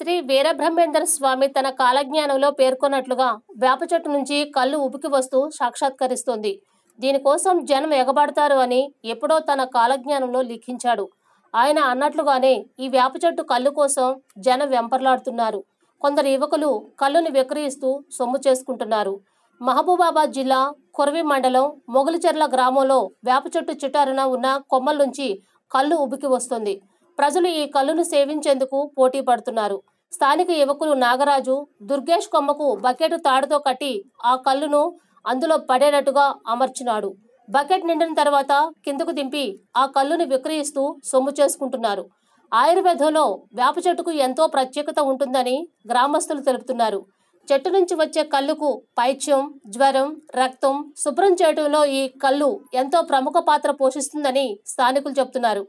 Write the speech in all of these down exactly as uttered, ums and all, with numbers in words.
శ్రీ వీరబ్రహ్మేంద్ర స్వామి తన కాలజ్ఞానంలో పేర్కొన్నట్లుగా వేప చెట్టు నుంచి కళ్ళు ఉబికి వస్తూ సాక్షాత్కరిస్తోంది. దీనికోసం జనం ఎగబడతారు అని ఎప్పుడో తన కాలజ్ఞానంలో లిఖించాడు. ఆయన అన్నట్లుగానే ఈ వేప చెట్టు కళ్ళు కోసం జనం వెంపర్లాడుతున్నారు. కొందరు యువకులు కళ్ళుని విక్రయిస్తూ సొమ్ము చేసుకుంటున్నారు. మహబూబాబాద్ జిల్లా కొర్వి మండలం మొగులిచెర్ల గ్రామంలో వేప చెట్టు చిటారున ఉన్న కొమ్మల నుంచి కళ్ళు ఉబికి వస్తుంది. ప్రజలు ఈ కళ్ళును సేవించేందుకు పోటీ పడుతున్నారు. స్థానిక యువకులు నాగరాజు దుర్గేష్ కొమ్మకు బకెట్ తాడుతో కట్టి ఆ కళ్ళును అందులో పడేటట్టుగా అమర్చినాడు. బకెట్ నిండిన తర్వాత కిందకు దింపి ఆ కళ్ళుని విక్రయిస్తూ సొమ్ము చేసుకుంటున్నారు. ఆయుర్వేదంలో వేప చెట్టుకు ఎంతో ప్రత్యేకత ఉంటుందని గ్రామస్తులు తెలుపుతున్నారు. చెట్టు నుంచి వచ్చే కళ్ళుకు పైత్యం, జ్వరం, రక్తం శుభ్రం చేయడంలో ఈ కళ్ళు ఎంతో ప్రముఖ పాత్ర పోషిస్తుందని స్థానికులు చెబుతున్నారు.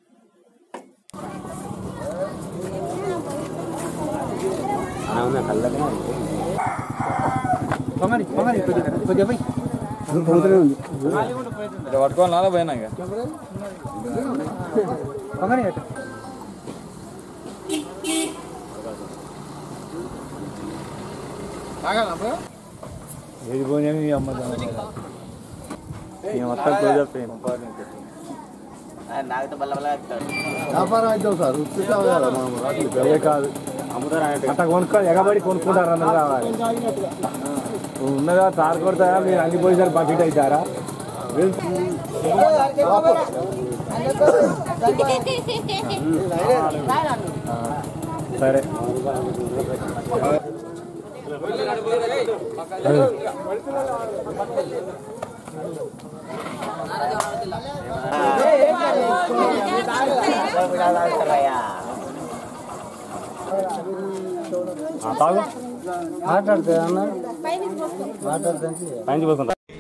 పట్టుకోవాలి పోయినా ఏది పోయినా అమ్మ వ్యాపారం అయితే సార్ కాదు అట్లా కొనుక్కోవాలి ఎగబడి కొనుక్కుంటారు అన్నది రావాలి ఉన్నదా తారు కొడతారా మీరు అన్ని పోయిసారు బకెట్ అవుతారా సరే మాట్లాడితే అన్న మాట్లాడితే